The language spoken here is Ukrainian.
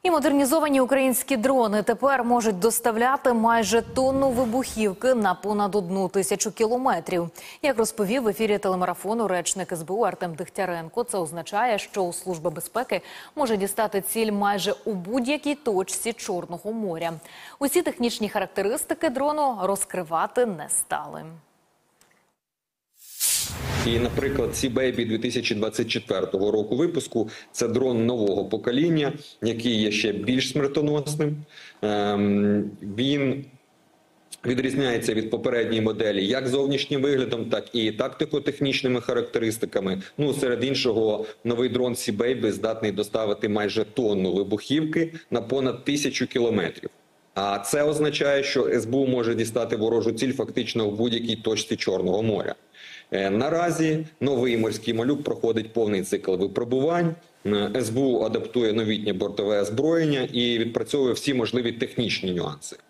І модернізовані українські дрони тепер можуть доставляти майже тонну вибухівки на понад 1000 кілометрів. Як розповів в ефірі телемарафону речник СБУ Артем Дегтяренко, це означає, що Служба безпеки може дістати ціль майже у будь-якій точці Чорного моря. Усі технічні характеристики дрону розкривати не стали. І, наприклад, Sea Baby 2024 року випуску – це дрон нового покоління, який є ще більш смертоносним. Він відрізняється від попередньої моделі як зовнішнім виглядом, так і тактико-технічними характеристиками. Ну, серед іншого, новий дрон Sea Baby здатний доставити майже тонну вибухівки на понад 1000 кілометрів. А це означає, що СБУ може дістати ворожу ціль фактично в будь-якій точці Чорного моря. Наразі новий морський малюк проходить повний цикл випробувань. СБУ адаптує новітнє бортове озброєння і відпрацьовує всі можливі технічні нюанси.